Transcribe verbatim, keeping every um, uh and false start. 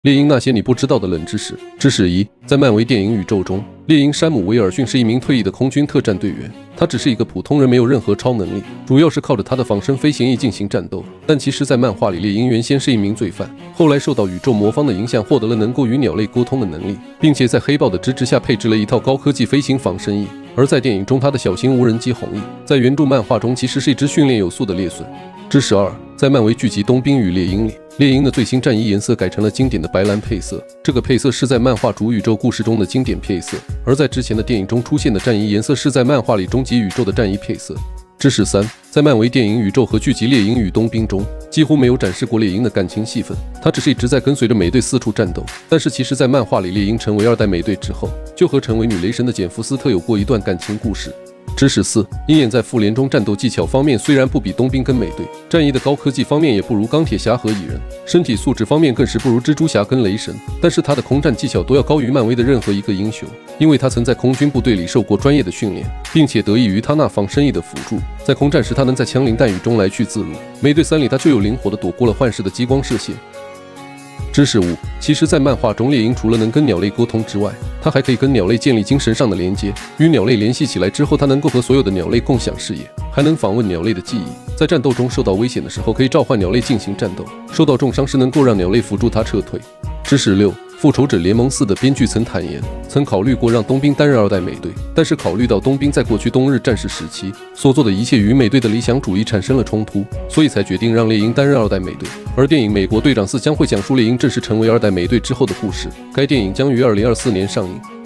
猎鹰那些你不知道的冷知识。知识一：在漫威电影宇宙中，猎鹰山姆·威尔逊是一名退役的空军特战队员。他只是一个普通人，没有任何超能力，主要是靠着他的仿生飞行翼进行战斗。但其实，在漫画里，猎鹰原先是一名罪犯，后来受到宇宙魔方的影响，获得了能够与鸟类沟通的能力，并且在黑豹的支持下配置了一套高科技飞行仿生翼。而在电影中，他的小型无人机红翼，在原著漫画中其实是一只训练有素的猎隼。知识二：在漫威剧集《冬兵与猎鹰》里，猎鹰的最新战衣颜色改成了经典的白蓝配色，这个配色是在漫画主宇宙故事中的经典配色，而在之前的电影中出现的战衣颜色是在漫画里终极宇宙的战衣配色。知识三：在漫威电影宇宙和剧集《猎鹰与冬兵》中，几乎没有展示过猎鹰的感情戏份，他只是一直在跟随着美队四处战斗。但是其实，在漫画里，猎鹰成为二代美队之后，就和成为女雷神的简·福斯特有过一段感情故事。知识四：鹰眼在复联中战斗技巧方面虽然不比冬兵跟美队，战衣的高科技方面也不如钢铁侠和蚁人，身体素质方面更是不如蜘蛛侠跟雷神，但是他的空战技巧都要高于漫威的任何一个英雄，因为他曾在空军部队里受过专业的训练，并且得益于他那仿生翼的辅助，在空战时他能在枪林弹雨中来去自如。美队三里他就有灵活的躲过了幻视的激光射线。知识五：其实，在漫画中，猎鹰除了能跟鸟类沟通之外，它还可以跟鸟类建立精神上的连接。与鸟类联系起来之后，它能够和所有的鸟类共享视野，还能访问鸟类的记忆。在战斗中受到危险的时候，可以召唤鸟类进行战斗；受到重伤时，能够让鸟类辅助它撤退。知识六：复仇者联盟四的编剧曾坦言，曾考虑过让冬兵担任二代美队，但是考虑到冬兵在过去冬日战士时期所做的一切与美队的理想主义产生了冲突，所以才决定让猎鹰担任二代美队。而电影《美国队长四》将会讲述猎鹰正式成为二代美队之后的故事，该电影将于二零二四年上映。